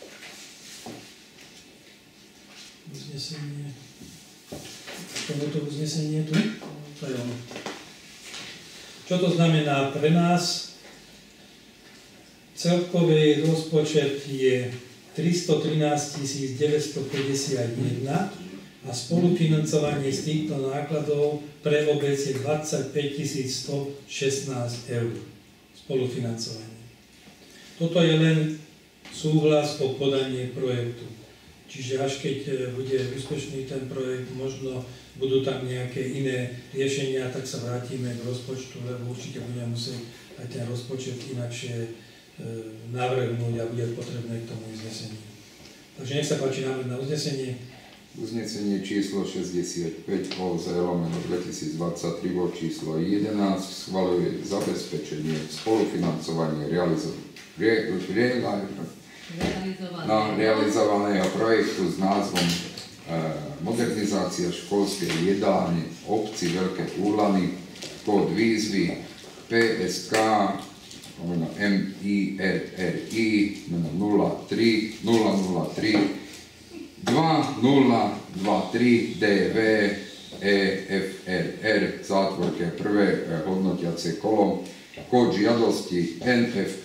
Uznesenie. Tomuto uznesenie tu? To je ono. Čo to znamená pre nás? Celkový rozpočet je 313 951 a spolufinancovanie z týchto nákladov pre obec je 25 116 eur. Spolufinancovanie. Toto je len súhlas po podanie projektu. Čiže až keď bude úspešný ten projekt, možno budú tam nejaké iné riešenia, tak sa vrátime k rozpočtu, lebo určite budeme musieť aj ten rozpočet inakšie navrhnúť a bude potrebné k tomu uzneseniu. Takže nech sa páči návrh na uznesenie. Uznesenie číslo 65 OZ/2023 bod číslo 11 schvaľuje zabezpečenie spolufinancovanie realizovaného projektu s názvom Modernizácia školskej jedálne obci Veľké Úlany pod výzvy PSK MIRRI 003 2023 DV EFRR v zátvorke prvé hodnotiace kolo, kód žiadosti NFP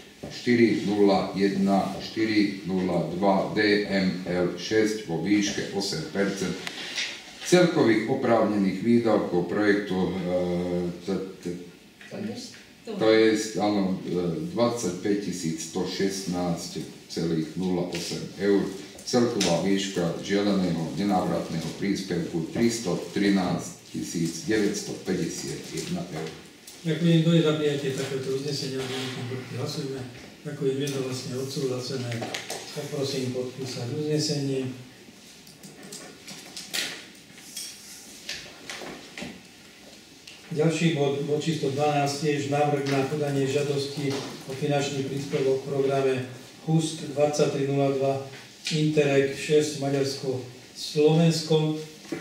401 402 DML6 vo výške 8% celkových oprávnených výdavkov projektu, to je áno, 25 116,08 eur. Celková výška žiadaného nenávratného príspevku 313 951 eur. Ďakujem, kto je za prijatie takéto uznesenia, hlasujeme. Ďakujem, jednohlasne odsúhlasené. Poprosím podpísať uznesenie. Ďalší bod číslo 12, tiež návrh na podanie žiadosti o finančný príspevok v programe HUST 2302 Interreg 6 Maďarsko-Slovensko.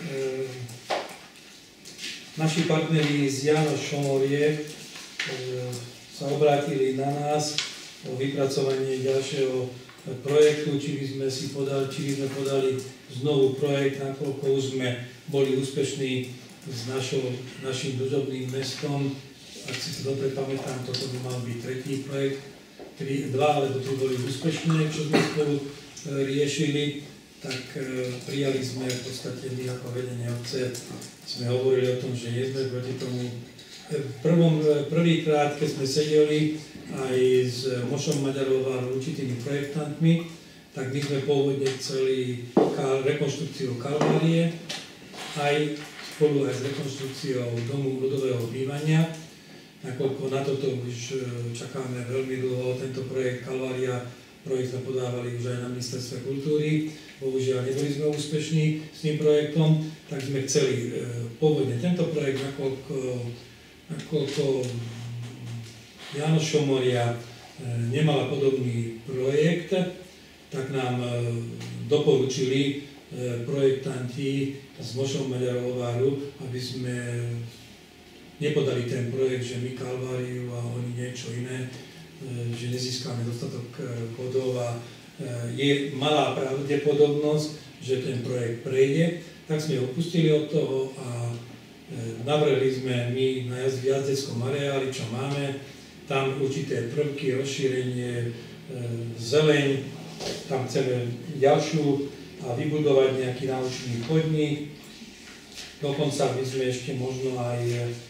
Naši partneri z Jánoš Šomorie sa obrátili na nás o vypracovanie ďalšieho projektu, či by sme podali znovu projekt, nakoľko už sme boli úspešní s našim družobným mestom. Ak si to dobre pamätám, toto by mal byť tretí projekt. Dva alebo tri boli úspešné, čo sme spolu riešili, tak prijali sme v podstate my ako vedenie obce, sme hovorili o tom, že nie sme proti tomu. Prvýkrát, keď sme sedeli aj s Mošom Maďarov a určitými projektantmi, tak my sme pôvodne chceli rekonštrukciu Kalvárie, aj spolu aj s rekonštrukciou domu ľudového bývania. Nakoľko na toto už čakáme veľmi dlho, tento projekt Kalvária, projekt sme podávali už aj na ministerstve kultúry. Bohužiaľ neboli sme úspešní s tým projektom, tak sme chceli pôvodne tento projekt, nakoľko Jánoš Šomoria nemala podobný projekt, tak nám doporučili projektanti s Mošom Maďarov, aby sme nepodali ten projekt, že my Kalváriu a oni niečo iné, že nezískame dostatok bodov a je malá pravdepodobnosť, že ten projekt prejde, tak sme opustili od toho a navrhli sme my na jazdeckom areáli, čo máme, tam určité prvky, rozšírenie, zeleň, tam chceme ďalšiu a vybudovať nejaký naučný chodník. Dokonca by sme ešte možno aj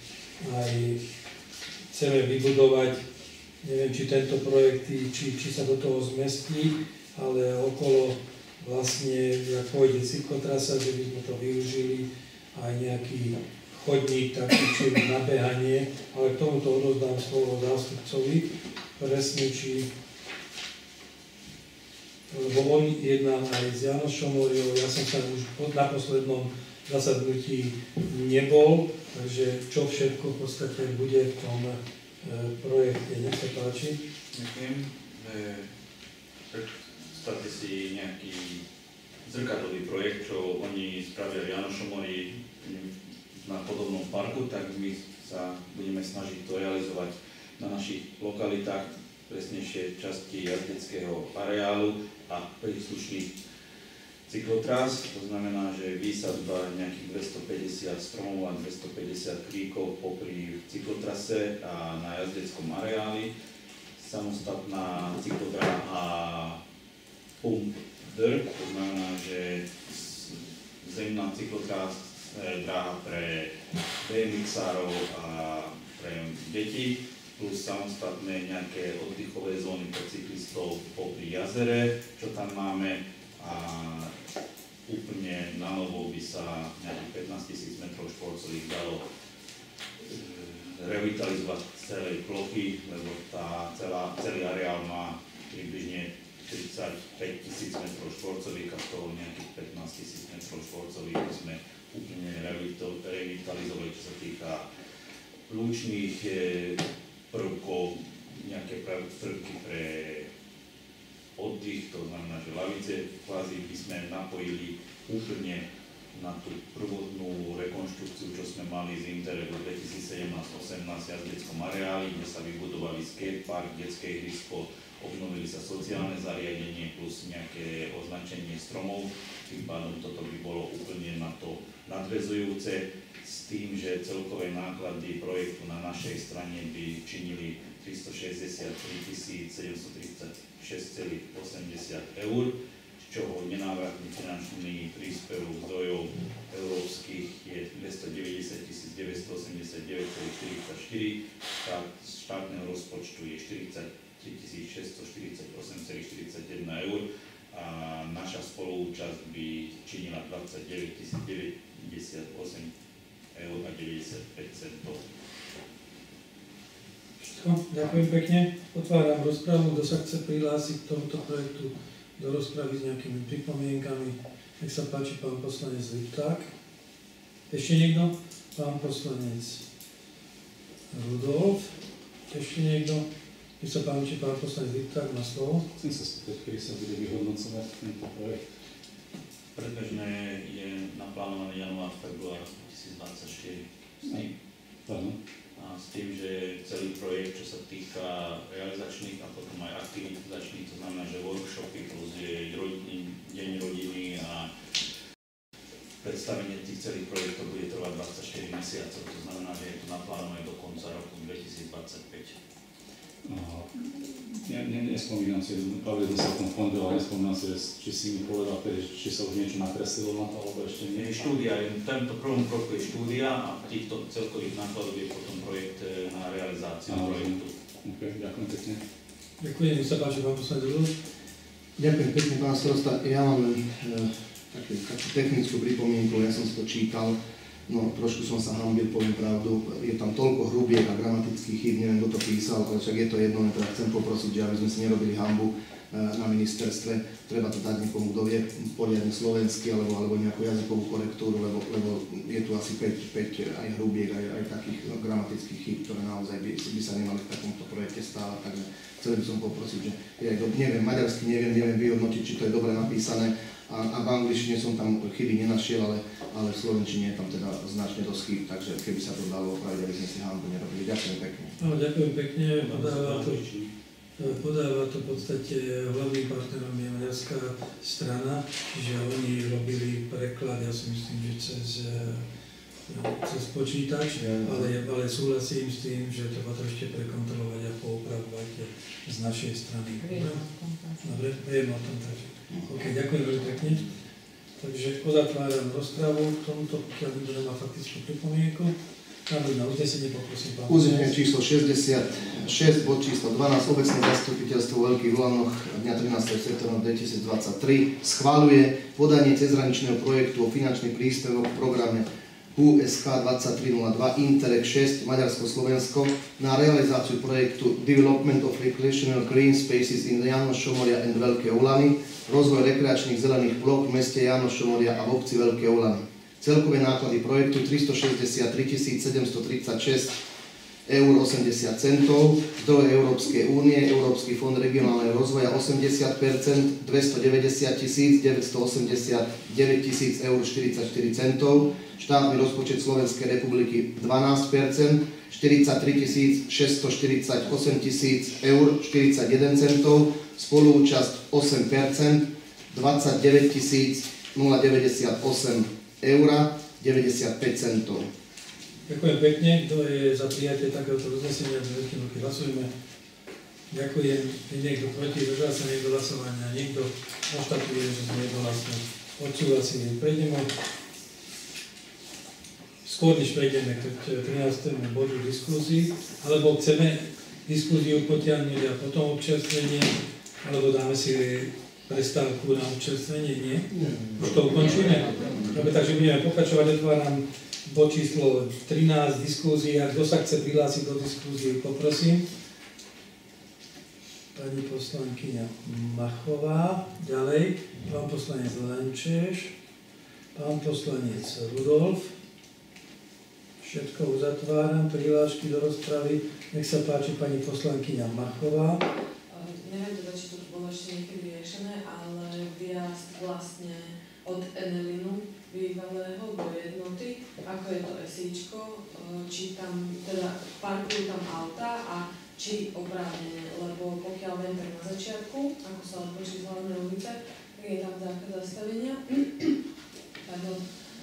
chceme vybudovať, neviem, či tento projekt, či sa do toho zmestí, ale okolo vlastne, ak pôjde cyklotrasa, že by sme to využili, aj nejaký chodník, taký či na behanie, ale k tomuto odozdám slovo zástupcovi, presne či lebo on jednal aj s Jánošom Šomoriou, ja som sa už na poslednom zasadnutí nebol, takže čo všetko v podstate bude v tom projekte, nech sa páči. Ďakujem. Predstavte si nejaký zrkadlový projekt, čo oni spravili Jánoš Šomorí na podobnom parku, tak my sa budeme snažiť to realizovať na našich lokalitách, presnejšie časti jazdeckého areálu a príslušných cyklotrás. To znamená, že výsadba nejakých 250 stromov a 250 kríkov popri cyklotrase a na jazdeckom areáli. Samostatná cyklodráha a pump dr, to znamená, že zemná cyklotrasa pre BMX-árov a pre deti, plus samostatné nejaké oddychové zóny pre cyklistov popri jazere, čo tam máme, a úplne na novo by sa nejakých 15 000 m² dalo revitalizovať celej plochy, lebo celý areál má približne 35 000 m² a z toho nejakých 15 000 m² by sme úplne revitalizovali, čo sa týka lúčných prvkov, nejaké prvky pre oddych, to znamená, že lavice kvázi by sme napojili úplne na tú prvotnú rekonštrukciu, čo sme mali z Interregu 2017-18 jazdeckom areáli, kde sa vybudovali skatepark, detské ihrisko, obnovili sa sociálne zariadenie plus nejaké označenie stromov, tým pádom toto by bolo úplne na to nadväzujúce s tým, že celkové náklady projektu na našej strane by činili 363 736,80 eur, z čoho nenávratný finančný príspevok zdrojov európskych je 290 989,44, z štátneho rozpočtu je 43 648,41 eur a naša spoluúčasť by činila 29 098 eur a 95 centov. Ďakujem pekne. Otváram rozpravu. Kto sa chce prihlásiť k tomuto projektu do rozpravy s nejakými pripomienkami? Nech sa páči pán poslanec Lipták. Ešte niekto? Pán poslanec Rudolf. Ešte niekto? Nech sa páči pán poslanec Lipták, má slovo. Chcem sa spýtať, kedy sa bude vyhodnocovať tento projekt. Predbežné je naplánovaný január, február 2024. A s tým, že celý projekt, čo sa týka realizačných a potom aj aktivizačných, to znamená, že workshopy plus je deň rodiny a predstavenie tých celých projektov bude trvať 24 mesiacov, to znamená, že je to naplánované do konca roku 2025. Nespomínam si, bavili sme sa o tom fonde, ale nespomínam si, či si mi povedal, či sa už niečo nakreslilo na to, alebo ešte nie. Štúdia, v tomto prvom kroku je štúdia a v týchto celkových nákladoch je potom projekt na realizáciu projektu. OK, ďakujem pekne. Ďakujem, nech sa páči pán poslanec Rudolf. Ďakujem pekne, pán starosta. Ja mám len takú technickú pripomienku, ja som si to čítal. No, trošku som sa hanbil, poviem pravdu, je tam toľko hrubiek a gramatických chýb, neviem, kto to písal, ale však je to jedno, len teda chcem poprosiť, že aby sme si nerobili hanbu na ministerstve, treba to dať niekomu, kto vie poriadne slovensky alebo nejakú jazykovú korektúru, lebo je tu asi 5 aj hrubiek, aj takých gramatických chýb, ktoré naozaj by sa nemali v takomto projekte stávať, takže chcel by som poprosiť, že ja neviem, maďarsky neviem vyhodnotiť, či to je dobre napísané, a v angličtine som tam chyby nenašiel, ale v slovenčine je tam teda značne dosť chyb, takže keby sa to dalo opraviť, aby sme si hanbu nerobili. Ďakujem pekne. No, ďakujem pekne. Podáva to v podstate hlavným partnerom je maďarská strana, čiže oni robili preklad, ja si myslím, že cez počítač, ale súhlasím s tým, že treba to ešte prekontrolovať a poupravovať z našej strany. Dobre, vieme o tom, takže. OK, ďakujem veľmi pekne. Takže uzatváram rozpravu k tomuto, pokiaľ nikto nemá faktickú pripomienku. Návrh na uznesenie, poprosím pán. Uznesenie číslo 66, bod číslo 12, obecné zastupiteľstvo v Veľkých Hulanoch dňa 13. septembra 2023 schvaľuje podanie cezhraničného projektu o finančný príspevok v programe USK 2302 Interreg 6 Maďarsko-Slovensko na realizáciu projektu Development of Recreational Green Spaces in János Šomoria and Veľké Ulany, rozvoj rekreačných zelených plôch v meste János Šomoria a v obci Veľké Ulany. Celkové náklady projektu 363 736,80 eur, zdroje Európskej únie, Európsky fond regionálneho rozvoja 80%, 290 989 eur 44 centov, štátny rozpočet Slovenskej republiky 12%, 43 648 000 eur 41 centov, spoluúčasť 8%, 29 098 eur 95 centov. Ďakujem pekne. Kto je za prijatie takéhoto roznesenia, dve ruky hlasujeme. Ďakujem. Je niekto proti, zdržal sa niekto hlasovania, niekto konštatuje, že sme jednohlasne odsúhlasili. Prejdeme, skôr než prejdeme k 13. bodu diskuzii, alebo chceme diskuziu potiahnuť a potom občerstvenie, alebo dáme si prestávku na občerstvenie, nie? Už to ukončíme? Dobre, takže budeme pokračovať, otváram bod číslo 13, diskúzia. Kto sa chce prihlásiť do diskúzie, poprosím. Pani poslankyňa Machová, ďalej, pán poslanec Lenčeš, pán poslanec Rudolf. Všetko uzatváram, prihlášky do rozpravy. Nech sa páči pani poslankyňa Machová. Neviem teda, či to bolo ešte niekedy riešené, ale viac vlastne od Enelinu bývalého do jednoty, ako je to SIčko, či tam teda parkujú tam auta a či oprávnene, lebo pokiaľ viem tak na začiatku, ako sa odpočí z hlavnej ulice, tak je tam zákaz zastavenia. Pardon. A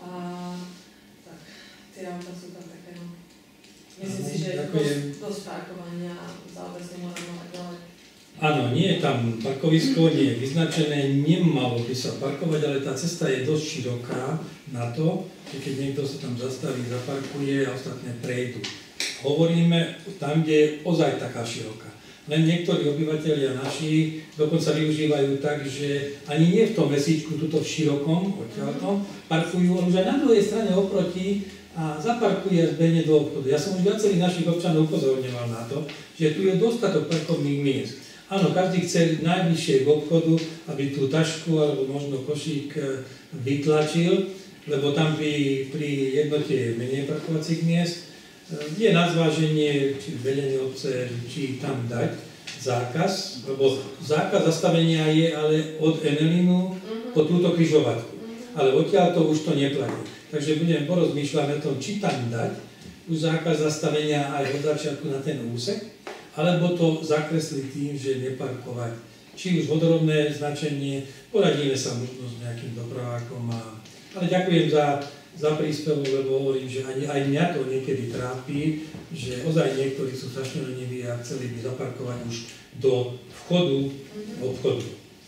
a tak, tie auta sú tam také, no. Myslím si, že dosť parkovania za obecným úradom a tak ďalej. Áno, nie je tam parkovisko, nie je vyznačené, nemalo by sa parkovať, ale tá cesta je dosť široká na to, že keď niekto sa tam zastaví, zaparkuje a ostatné prejdú. Hovoríme tam, kde je ozaj taká široká. Len niektorí obyvateľia naši dokonca využívajú tak, že ani nie v tom vesíčku, tuto v širokom, odtiaľto, parkujú, ale už aj na druhej strane oproti a zaparkuje a zbehne do obchodu. Ja som už viacerých našich občanov upozorňoval na to, že tu je dostatok parkovných miest. Áno, každý chce najbližšie k obchodu, aby tú tašku alebo možno košík vytlačil, lebo tam pri jednote je menej parkovacích miest. Je na zváženie, či vedenie obce, či tam dať zákaz, lebo zákaz zastavenia je ale od Enelinu po túto križovatku. Ale odtiaľ to už to neplatí. Takže budem porozmýšľať o tom, či tam dať už zákaz zastavenia aj od začiatku na ten úsek, alebo to zakresliť tým, že neparkovať. Či už vodorovné značenie, poradíme sa možno s nejakým dopravákom. Ale ďakujem za príspevok, lebo hovorím, že aj mňa to niekedy trápi, že ozaj niektorí sú strašne leniví a chceli by zaparkovať už do vchodu obchodu.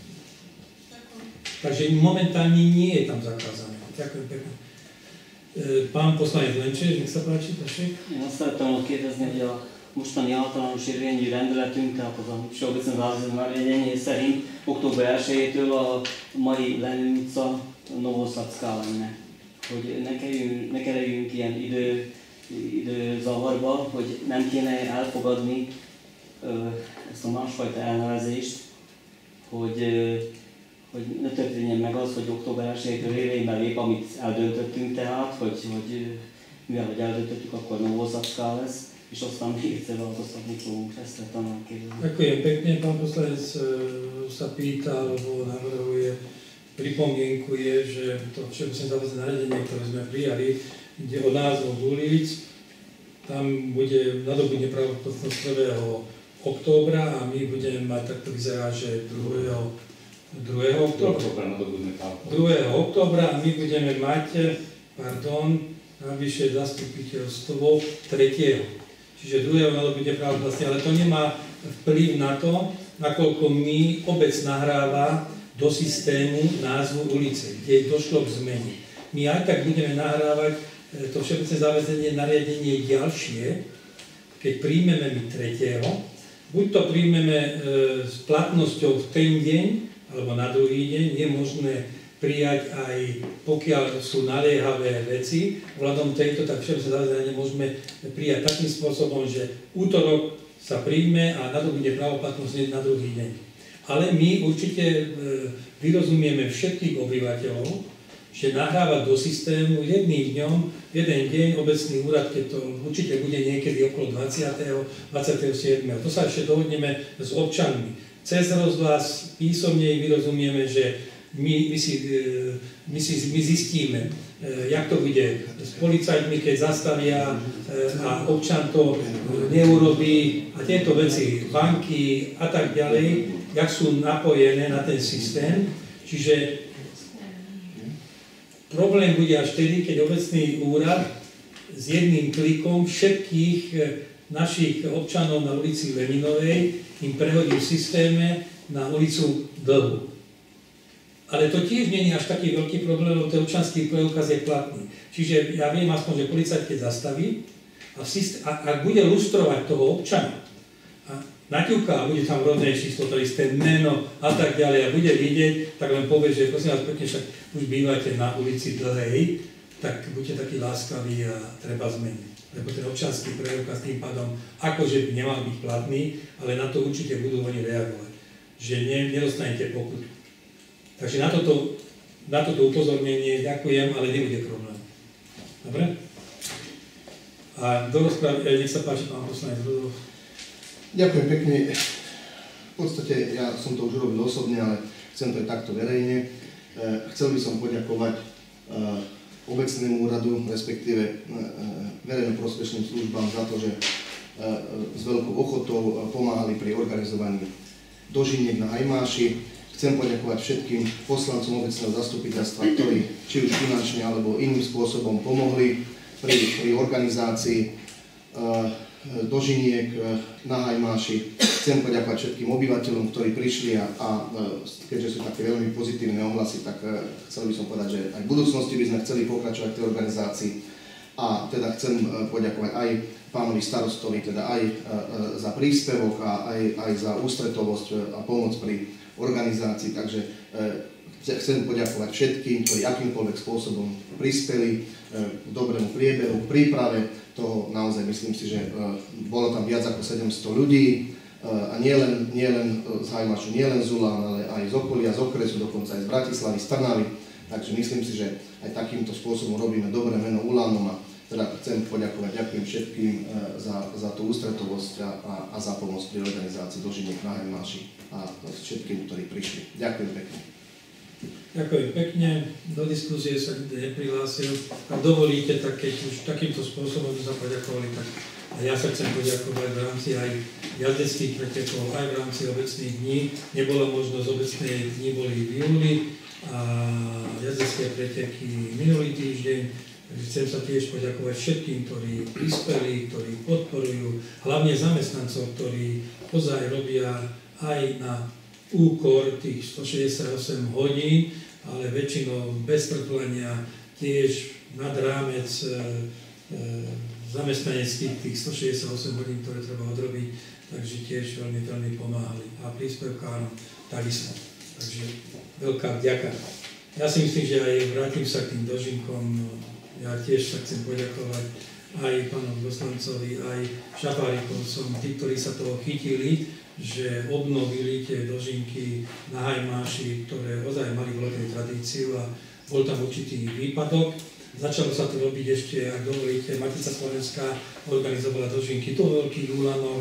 Takže momentálne nie je tam zakázané. Ďakujem pekne. Pán poslanec Lenčeš, nech sa páči, Tašek. Én azt szerettem volna kérdezni, hogy a mostani általános érvényű rendeletünk, tehát az a Soböcön Városban Márvényenyé szerint október 1-től a mai Lenin utca Novoszacká lenne. Hogy ne kerüljünk ilyen időzavarba, hogy nem kéne elfogadni ezt a másfajta elnevezést, hogy ne történjen meg az, hogy október 1-től érvényben lép, amit eldöntöttünk tehát, hogy mivel hogy eldöntöttük, akkor Novoszacká lesz, és aztán még egyszer változtatni fogunk, ezt szeretem megkérdezni. Ďakujem pekne, pán poslanec sa pýta, alebo navrhuje, pripomienkuje, že to všeobecné záväzné nariadenie, ktoré sme prijali, ide o názov ulic, tam bude nadobudne pravoplatnosť 1. októbra a my budeme mať, tak to vyzerá, že 2. októbra a my budeme mať, najvyššie zastupiteľstvo 3. Čiže 2. nadobudne pravoplatnosti, ale to nemá vplyv na to, nakoľko mi obec nahráva do systému názvu ulice, kde došlo k zmene. My aj tak budeme nahrávať to všeobecné záväzné nariadenie ďalšie, keď príjmeme my 3. Buď to príjmeme s platnosťou v ten deň, alebo na druhý deň, je možné prijať aj pokiaľ sú naliehavé veci. Vzhľadom tejto, tak všeobecné záväzné môžeme prijať takým spôsobom, že útorok sa príjme a nadobudne pravoplatnosť na druhý deň. Ale my určite vyrozumieme všetkých obyvateľov, že nahrávať do systému jedným dňom, jeden deň, obecný úrad, keď to určite bude niekedy okolo 20. 27. To sa ešte dohodneme s občanmi. Cez rozhlas písomne vyrozumieme, že my zistíme, jak to bude s policajtmi, keď zastavia a občan to neurobí a tieto veci, banky a tak ďalej, jak sú napojené na ten systém. Čiže problém bude až vtedy, keď obecný úrad s jedným klikom všetkých našich občanov na ulici Leninovej im prehodí v systéme na ulicu Dlhu. Ale to tiež nie je až taký veľký problém, lebo ten občanský preukaz je platný. Čiže ja viem aspoň, že policajt keď zastaví a ak bude lustrovať toho občana a naťuká, bude tam rodné číslo, to isté meno a tak ďalej a bude vidieť, tak len povie, že prosím vás pekne, však už bývate na ulici Dlhej, tak buďte takí láskaví a treba zmeniť. Lebo ten občanský preukaz tým pádom akože by nemal byť platný, ale na to určite budú oni reagovať. Že nedostanete pokutu. Takže na toto upozornenie ďakujem, ale nebude problém. Dobre? A do rozprávy, nech sa páči, pán poslanec Rudolf. Ďakujem pekne. V podstate ja som to už robil osobne, ale chcem to aj takto verejne. Chcel by som poďakovať obecnému úradu, respektíve verejnoprospešným službám za to, že s veľkou ochotou pomáhali pri organizovaní dožiniek na Ajmáši. Chcem poďakovať všetkým poslancom obecného zastupiteľstva, ktorí či už finančne alebo iným spôsobom pomohli pri organizácii dožiniek na Hajmáši. Chcem poďakovať všetkým obyvateľom, ktorí prišli a keďže sú také veľmi pozitívne ohlasy, tak chcel by som povedať, že aj v budúcnosti by sme chceli pokračovať v tej organizácii. A teda chcem poďakovať aj pánovi starostovi, teda aj za príspevok a aj za ústretovosť a pomoc pri organizácii. Takže chcem poďakovať všetkým, ktorí akýmkoľvek spôsobom prispeli k dobrému priebehu, k príprave toho. Naozaj myslím si, že bolo tam viac ako 700 ľudí a nielen z Hajmášu, nielen z Ulán, ale aj z okolia, z okresu, dokonca aj z Bratislavy, z Trnavy. Takže myslím si, že aj takýmto spôsobom robíme dobré meno Ulánom a teda chcem poďakovať, ďakujem všetkým za tú ústretovosť a za pomoc pri organizácii dožiniek na Hajmáši a všetkým, ktorí prišli. Ďakujem pekne. Ďakujem pekne. Do diskusie sa nikto neprihlásil. Ak dovolíte, tak keď už takýmto spôsobom sa poďakovali, tak a ja sa chcem poďakovať v rámci aj jazdeckých pretekov, aj v rámci obecných dní. Nebola možnosť, obecné dni boli v júli a jazdecké preteky minulý týždeň. Chcem sa tiež poďakovať všetkým, ktorí prispeli, ktorí podporujú, hlavne zamestnancov, ktorí ozaj robia aj na úkor tých 168 hodín, ale väčšinou bez trplenia, tiež nad rámec zamestnaneckých tých 168 hodín, ktoré treba odrobiť, takže tiež veľmi, veľmi pomáhali. A príspevkárom takisto. Takže veľká vďaka. Ja si myslím, že aj vrátim sa k tým dožinkom. Ja tiež sa chcem poďakovať aj pánovi poslancovi, aj Šafárikovcom, tí, ktorí sa toho chytili, že obnovili tie dožinky na Hajmáši, ktoré ozaj mali veľkú tradíciu a bol tam určitý výpadok. Začalo sa to robiť ešte, ak dovolíte, Matica Slovenská organizovala dožinky do Veľkých Úlanoch,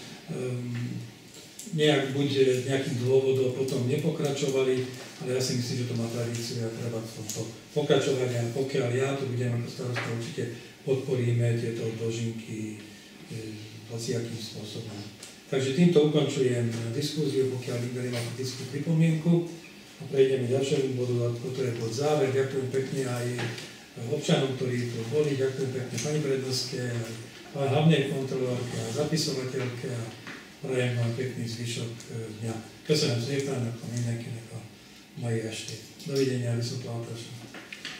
nejak buď z nejakých dôvodov potom nepokračovali, ale ja si myslím, že to má tradíciu a treba v tomto pokračovať a pokiaľ ja tu budem ako starosta, určite podporíme tieto dožinky hociakým spôsobom. Takže týmto ukončujem diskusiu, pokiaľ nikto nemá kritickú pripomienku a prejdeme k ďalšiemu bodu, a to je pod záver. Ďakujem pekne aj občanom, ktorí tu boli, ďakujem pekne pani prednostke, aj hlavnej kontrolórke a zapisovateľke a prajem vám pekný zvyšok dňa. Köszönöm szépen, akkor mindenkinek a mai estét. Dovidenia, viszontlátásra!